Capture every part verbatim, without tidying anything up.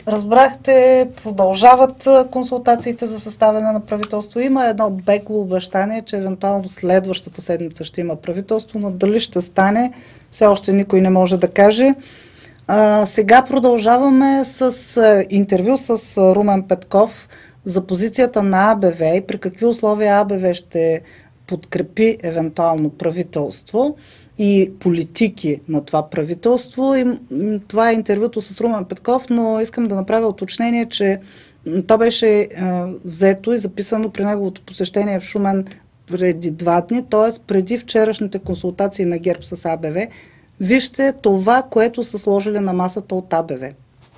Разбрахте, продължават консултациите за съставяне на правителство. Има едно бегло обещание, че евентуално следващата седмица ще има правителство, но дали ще стане, все още никой не може да каже. А, сега продължаваме с а, интервю с а, Румен Петков за позицията на АБВ и при какви условия АБВ ще подкрепи евентуално правителство и политики на това правителство. И това е интервюто с Румен Петков, но искам да направя уточнение, че то беше е, взето и записано при неговото посещение в Шумен преди два дни, т.е. преди вчерашните консултации на ГЕРБ с АБВ. Вижте това, което са сложили на масата от АБВ.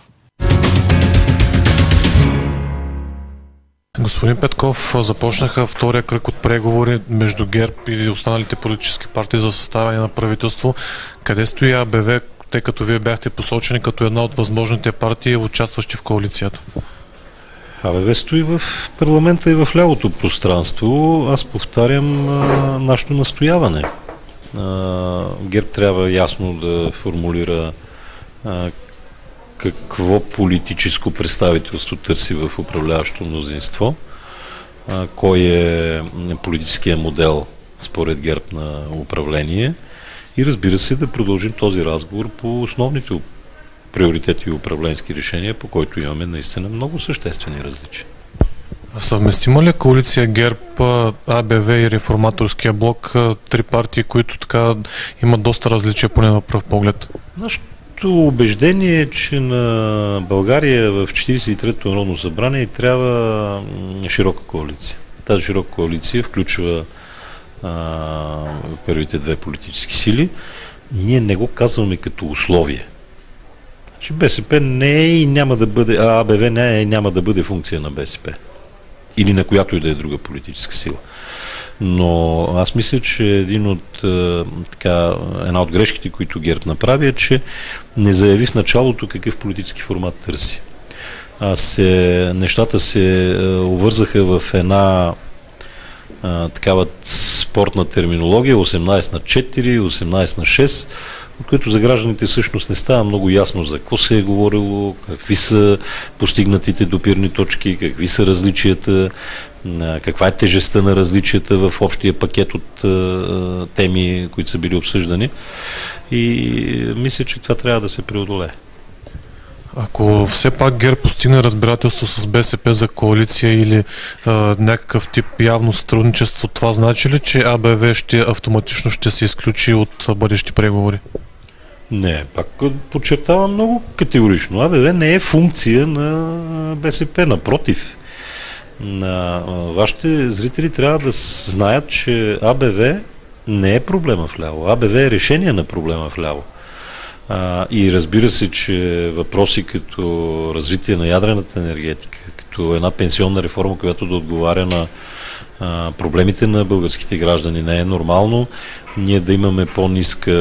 Господин Петков, започнаха втория кръг от преговори между ГЕРБ и останалите политически партии за съставяне на правителство. Къде стои АБВ, тъй като вие бяхте посочени като една от възможните партии, участващи в коалицията? АБВ стои в парламента и в лявото пространство. Аз повтарям а, нашето настояване. А, ГЕРБ трябва ясно да формулира а, какво политическо представителство търси в управляващото мнозинство, а, кой е политическият модел според ГЕРБ на управление и разбира се да продължим този разговор по основните приоритети и управленски решения, по който имаме наистина много съществени различия. Съвместима ли коалиция ГЕРБ, АБВ и Реформаторския блок, три партии, които така имат доста различия, поне на пръв поглед? Нашето убеждение е, че на България в четиридесет и третото Народно събрание трябва широка коалиция. Тази широка коалиция включва а, първите две политически сили. Ние не го казваме като условие. Значи БСП не е и няма да бъде, а АБВ не е и няма да бъде функция на БСП. Или на която и да е друга политическа сила. Но аз мисля, че един от, така, една от грешките, които ГЕРБ направи, е, че не заяви в началото какъв политически формат търси. А се, нещата се обвързаха в една а, такава спортна терминология осемнайсет на четири, осемнайсет на шест, от които за гражданите всъщност не става много ясно за какво се е говорило, какви са постигнатите допирни точки, какви са различията, каква е тежестта на различията в общия пакет от а, теми, които са били обсъждани. И мисля, че това трябва да се преодолее. Ако все пак ГЕРБ постигне разбирателство с БСП за коалиция или а, някакъв тип явно сътрудничество, това значи ли, че АБВ ще автоматично ще се изключи от бъдещи преговори? Не, пак подчертавам много категорично. АБВ не е функция на БСП, напротив. На вашите зрители трябва да знаят, че АБВ не е проблема вляво. АБВ е решение на проблема вляво. А, и разбира се, че въпроси като развитие на ядрената енергетика, като една пенсионна реформа, която да отговаря на а, проблемите на българските граждани, не е нормално ние да имаме по-ниска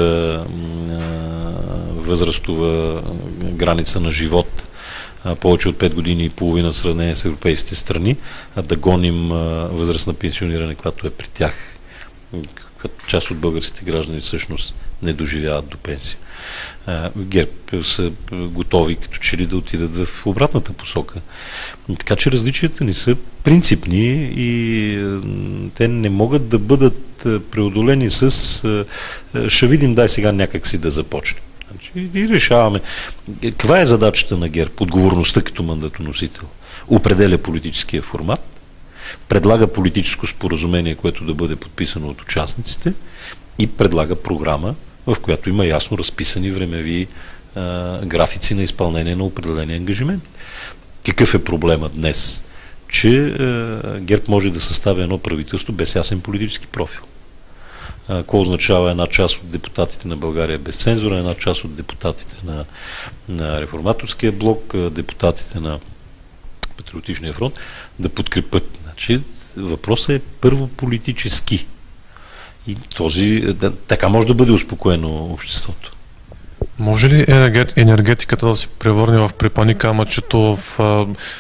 възрастова граница на живот, а, повече от пет години и половина в сравнение с европейските страни, а да гоним а, възраст на пенсиониране, която е при тях. Част от българските граждани всъщност не доживяват до пенсия. ГЕРБ са готови като че ли да отидат в обратната посока. Така че различията ни са принципни и те не могат да бъдат преодолени с ще видим, дай сега някак си да започнем. И решаваме. Каква е задачата на ГЕРБ? Отговорността като мандатоносител. Определя политическия формат, предлага политическо споразумение, което да бъде подписано от участниците и предлага програма, в която има ясно разписани времеви а, графици на изпълнение на определени ангажименти. Какъв е проблема днес? Че а, ГЕРБ може да съставя едно правителство без ясен политически профил. А, какво означава една част от депутатите на България без цензура, една част от депутатите на, на Реформаторския блок, депутатите на Патриотичния фронт да подкрепят. Значи, въпросът е първо политически. И този, да, така може да бъде успокоено обществото. Може ли енергетиката да се превърне в препъни камъчето в а,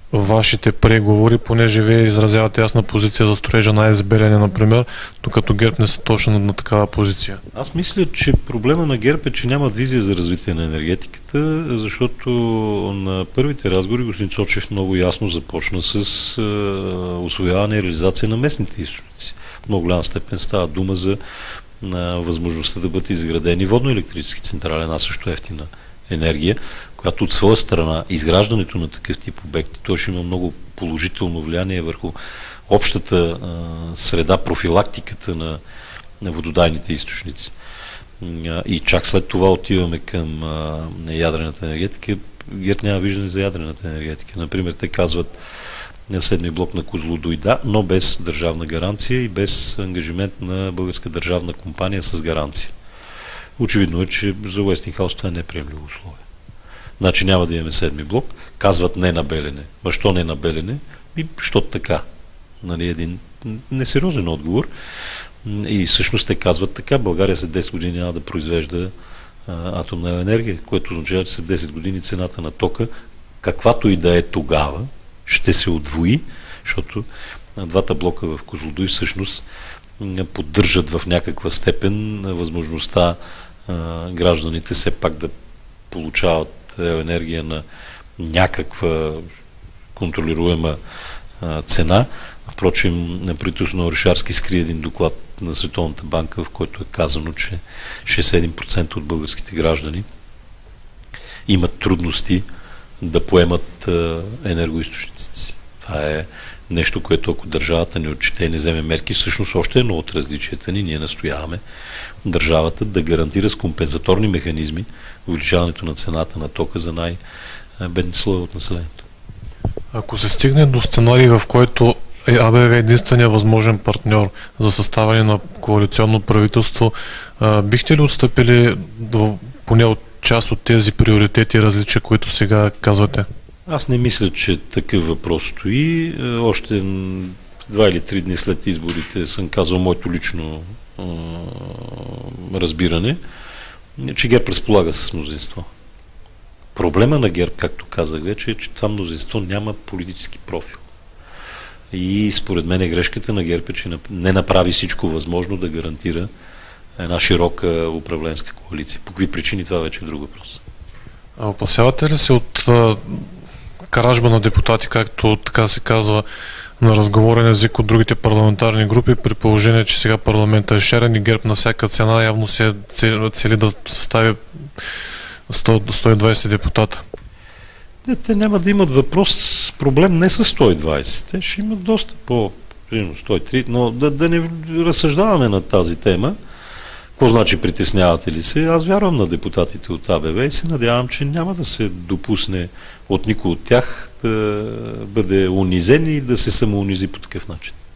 вашите преговори, понеже вие изразявате ясна позиция за строежа на АЕЦ Белене, например, докато ГЕРБ не са точно на, на такава позиция? Аз мисля, че проблема на ГЕРБ е, че нямат визия за развитие на енергетиката, защото на първите разговори господин Цочев много ясно започна с е, усвояване и реализация на местните източници. В много голяма степен става дума за на възможността да бъдат изградени водно-електрически централи, една също ефтина енергия, която от своя страна изграждането на такъв тип обекти, той ще има много положително влияние върху общата а, среда, профилактиката на, на вододайните източници. А, и чак след това отиваме към а, ядрената енергетика. ГЕРБ няма виждане за ядрената енергетика. Например, те казват на седми блок на Козлодуй, да, но без държавна гаранция и без ангажимент на българска държавна компания с гаранция. Очевидно е, че за Уестингхаус това е неприемливо условие. Значи няма да имаме седми блок, казват не на Белене. Ма що не на Белене? И що така? Нали, един несериозен отговор. И всъщност те казват така, България след десет години няма да произвежда а, атомна енергия, което означава, че след десет години цената на тока, каквато и да е тогава, ще се удвои, защото двата блока в Козлодуй всъщност поддържат в някаква степен възможността а, гражданите все пак да получават енергия на някаква контролируема а, цена. Впрочем, правителството на Орешарски скри един доклад на Световната банка, в който е казано, че шейсет и един процента от българските граждани имат трудности да поемат а, енергоизточници. Това е нещо, което ако държавата не отчете и не вземе мерки, всъщност още едно от различията ни, ние настояваме държавата да гарантира с компенсаторни механизми увеличаването на цената на тока за най-бедните слоеве от населението. Ако се стигне до сценарий, в който е АБВ единствения възможен партньор за съставяне на коалиционно правителство, а, бихте ли отстъпили до, поне от част от тези приоритети и различия, които сега казвате? Аз не мисля, че такъв въпрос стои. Още два или три дни след изборите съм казал моето лично а, разбиране, че ГЕРБ разполага с мнозинство. Проблема на ГЕРБ, както казах вече, е, че това мнозинство няма политически профил. И според мен е грешката на ГЕРБ, че не направи всичко възможно да гарантира една широка управленска коалиция. По какви причини, това вече е друг въпрос. А опасявате ли се от а, кражба на депутати, както така се казва на разговорен език от другите парламентарни групи, при положение, че сега парламентът е шерен и ГЕРБ на всяка цена явно се цели да състави сто до сто и двайсет депутата? Не, те няма да имат въпрос, проблем не с сто и двайсет, те ще имат доста по примерно сто и три, но да, да не разсъждаваме на тази тема. Какво значи притеснявате ли се? Аз вярвам на депутатите от АБВ и се надявам, че няма да се допусне от никой от тях да бъде унизен и да се самоунизи по такъв начин.